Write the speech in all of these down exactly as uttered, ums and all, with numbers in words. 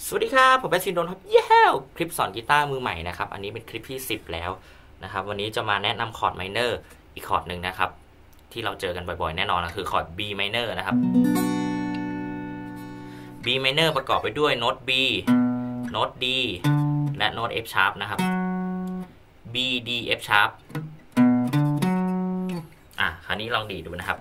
สวัสดีครับผมเป็นซินโดนครับเย้คลิปสอนกีตาร์มือใหม่นะครับอันนี้เป็นคลิปที่สิบแล้วนะครับวันนี้จะมาแนะนำคอร์ดไมเนอร์อีกคอร์ดหนึ่งนะครับที่เราเจอกันบ่อยๆแน่นอนนะคือคอร์ด B minor นะครับ B minor ประกอบไปด้วยโน้ต B โน้ต D และโน้ต F sharp นะครับ B D F sharp อ่ะคราวนี้ลองดีดดูนะครับ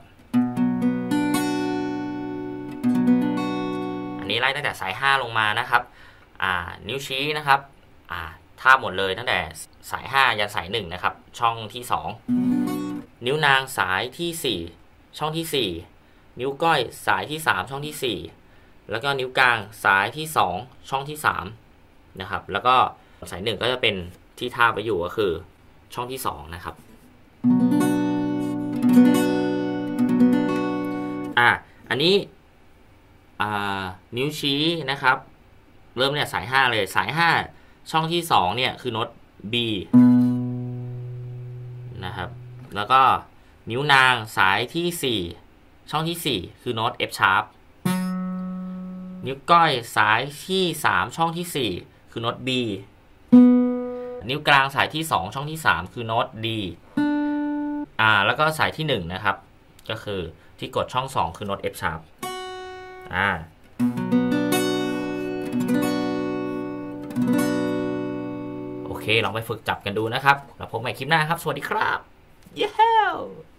อันนี้ไล่ตั้งแต่สายห้าลงมานะครับอ่านิ้วชี้นะครับอ่าทาบหมดเลยตั้งแต่สายห้ายันสายหนึ่งนะครับช่องที่สองนิ้วนางสายที่สี่ช่องที่สี่นิ้วก้อยสายที่สามช่องที่สี่แล้วก็นิ้วกลางสายที่สองช่องที่สามนะครับแล้วก็สายหนึ่งก็จะเป็นที่ทาบไปอยู่ก็คือช่องที่สองนะครับอ่ะอันนี้นิ้วชี้นะครับเริ่มเนี่ยสายห้าเลยสายห้าช่องที่สองเนี่ยคือโน้ต B นะครับแล้วก็นิ้วนางสายที่สี่ช่องที่สี่คือโน้ต F sharp นิ้วก้อยสายที่สามช่องที่สี่คือโน้ต B นิ้วกลางสายที่สองช่องที่สามคือโน้ต D อ่าแล้วก็สายที่หนึ่งนะครับก็คือที่กดช่องสองคือโน้ต F sharp อ่าโอเคลองไปฝึกจับกันดูนะครับแล้วพบใหม่คลิปหน้าครับสวัสดีครับเย้